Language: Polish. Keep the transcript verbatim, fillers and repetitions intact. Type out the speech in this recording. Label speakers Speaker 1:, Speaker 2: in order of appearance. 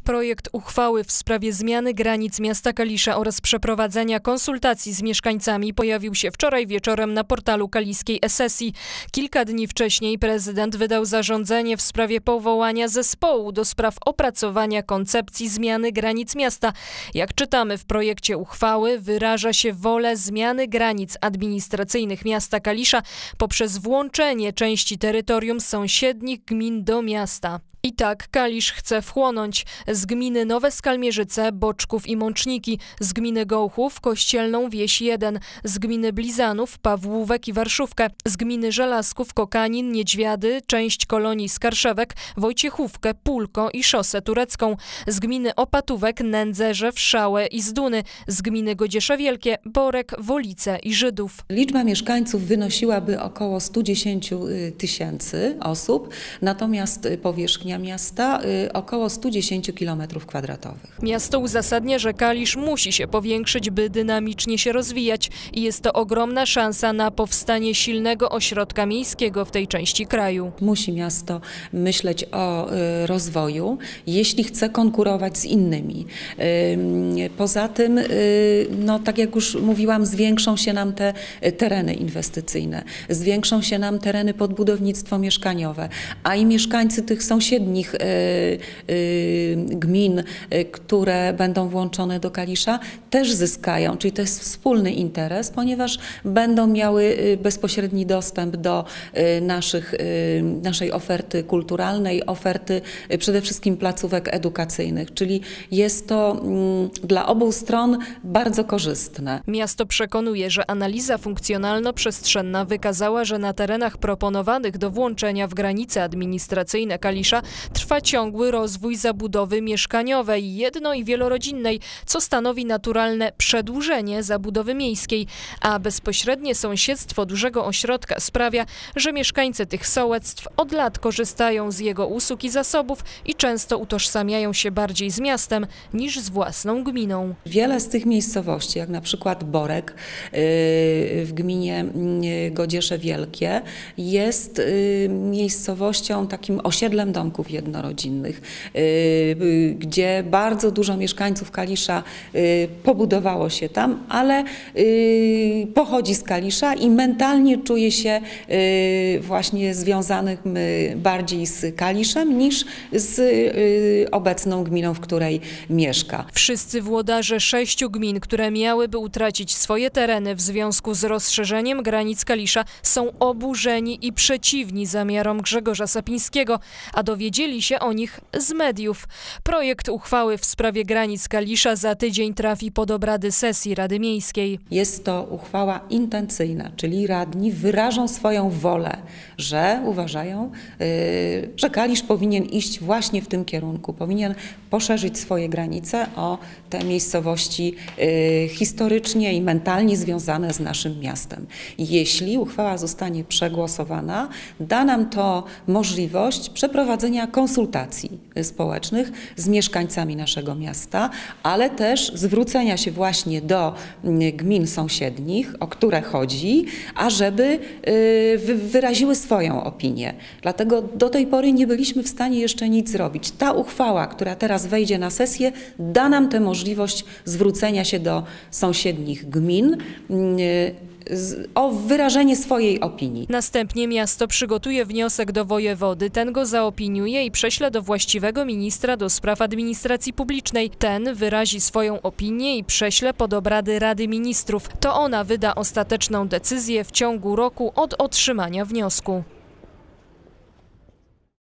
Speaker 1: Projekt uchwały w sprawie zmiany granic miasta Kalisza oraz przeprowadzenia konsultacji z mieszkańcami pojawił się wczoraj wieczorem na portalu kaliskiej e-sesji. Kilka dni wcześniej prezydent wydał zarządzenie w sprawie powołania zespołu do spraw opracowania koncepcji zmiany granic miasta. Jak czytamy w projekcie uchwały, wyraża się wolę zmiany granic administracyjnych miasta Kalisza poprzez włączenie części terytorium sąsiednich gmin do miasta. I tak Kalisz chce wchłonąć z gminy Nowe Skalmierzyce, Boczków i Mączniki, z gminy Gołchów, Kościelną Wieś jeden, z gminy Blizanów, Pawłówek i Warszówkę, z gminy Żelazków, Kokanin, Niedźwiady, część kolonii Skarszewek, Wojciechówkę, Pólko i Szosę Turecką, z gminy Opatówek, Nędzerzew, Szałę i Zduny, z gminy Godziesze Wielkie, Borek, Wolice i Żydów.
Speaker 2: Liczba mieszkańców wynosiłaby około stu dziesięciu tysięcy osób, natomiast powierzchnia miasta około stu dziesięciu kilometrów kwadratowych.
Speaker 1: Miasto uzasadnia, że Kalisz musi się powiększyć, by dynamicznie się rozwijać i jest to ogromna szansa na powstanie silnego ośrodka miejskiego w tej części kraju.
Speaker 2: Musi miasto myśleć o rozwoju, jeśli chce konkurować z innymi. Poza tym, no tak jak już mówiłam, zwiększą się nam te tereny inwestycyjne, zwiększą się nam tereny pod budownictwo mieszkaniowe, a i mieszkańcy tych sąsiednich gmin, które będą włączone do Kalisza, też zyskają, czyli to jest wspólny interes, ponieważ będą miały bezpośredni dostęp do naszych, naszej oferty kulturalnej, oferty przede wszystkim placówek edukacyjnych, czyli jest to dla obu stron bardzo korzystne.
Speaker 1: Miasto przekonuje, że analiza funkcjonalno-przestrzenna wykazała, że na terenach proponowanych do włączenia w granice administracyjne Kalisza trwa ciągły rozwój zabudowy mieszkaniowej, jedno- i wielorodzinnej, co stanowi naturalne przedłużenie zabudowy miejskiej, a bezpośrednie sąsiedztwo dużego ośrodka sprawia, że mieszkańcy tych sołectw od lat korzystają z jego usług i zasobów i często utożsamiają się bardziej z miastem niż z własną gminą.
Speaker 2: Wiele z tych miejscowości, jak na przykład Borek w gminie Godziesze Wielkie, jest miejscowością, takim osiedlem domków jednorodzinnych, gdzie bardzo dużo mieszkańców Kalisza pobudowało się tam, ale pochodzi z Kalisza i mentalnie czuje się właśnie związanych bardziej z Kaliszem niż z obecną gminą, w której mieszka.
Speaker 1: Wszyscy włodarze sześciu gmin, które miałyby utracić swoje tereny w związku z rozszerzeniem granic Kalisza, są oburzeni i przeciwni zamiarom Grzegorza Sapińskiego, a dowiedzieli się o nich z mediów. Projekt uchwały w sprawie granic Kalisza za tydzień trafi pod obrady sesji Rady Miejskiej.
Speaker 2: Jest to uchwała intencyjna, czyli radni wyrażą swoją wolę, że uważają, yy, że Kalisz powinien iść właśnie w tym kierunku, powinien poszerzyć swoje granice o te miejscowości yy, historycznie i mentalnie związane z naszym miastem. Jeśli uchwała zostanie przegłosowana, da nam to możliwość przeprowadzenia konsultacji społecznych z mieszkańcami naszego miasta, ale też zwrócenia się właśnie do gmin sąsiednich, o które chodzi, ażeby wyraziły swoją opinię. Dlatego do tej pory nie byliśmy w stanie jeszcze nic zrobić. Ta uchwała, która teraz wejdzie na sesję, da nam tę możliwość zwrócenia się do sąsiednich gmin o wyrażenie swojej opinii.
Speaker 1: Następnie miasto przygotuje wniosek do wojewody, ten go zaopiniuje i prześle do właściwego ministra do spraw administracji publicznej. Ten wyrazi swoją opinię i prześle pod obrady Rady Ministrów. To ona wyda ostateczną decyzję w ciągu roku od otrzymania wniosku.